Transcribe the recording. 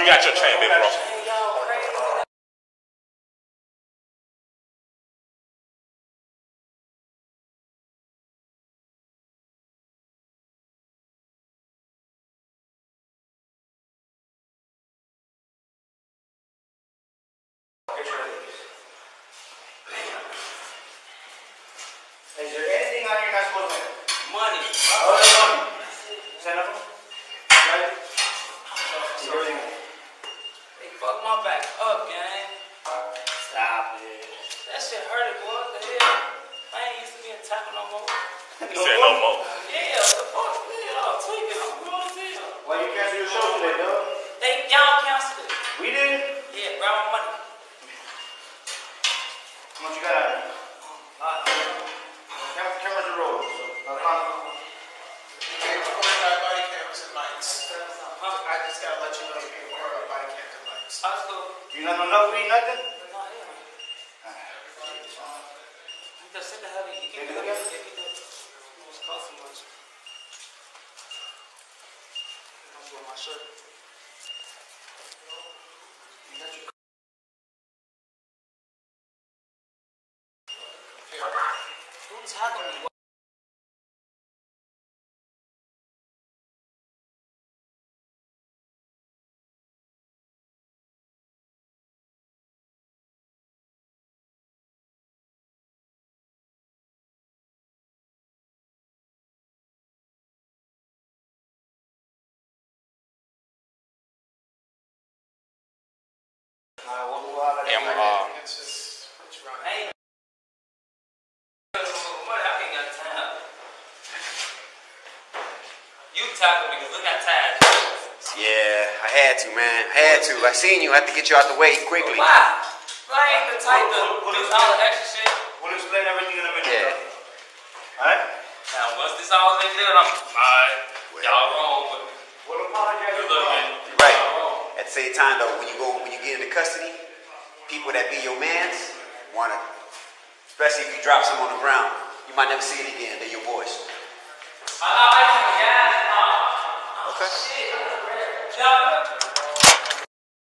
got your chain, big bro. Is there anything on here not supposed to have? Money. Oh, the money. Send them. Right? They fucked my back up, gang. Stop it. That shit hurt, boy. What the hell? I ain't used to be a tackle no more. You said no more. Yeah, what the fuck? Yeah, I'm tweaking. I'm grown as hell. Why you cancel your show today, dog? Y'all canceled it. We did? Yeah, grab my money. How much you got out of it? Cameras are rolling. Body cameras and lights. I just gotta let you know you're being aware of body cameras and lights. Let's go. You not know nothing, nothing? No, hell. You just send the heavy. You keep the heavy. It was cost so much. I'm doing my shirt. Who tackled me? It's just what you run. I ain't money. I ain't got time. You tackled me because look how tired you are. Yeah, I had to, man. I had to. I seen you. I had to get you out the way quickly. Why? I ain't the type to do all the extra shit. We'll explain everything in a minute. Yeah. Alright? Now, once this all is done, I'm alright. Y'all wrong with me. We'll apologize. Good luck, man. Right. Y'all wrong. At the same time, though, when you get into custody, people that be your mans wanna, especially if you drop some on the ground, you might never see it again. They're your boys. I like you, guys. Oh, Okay. shit. Y'all look.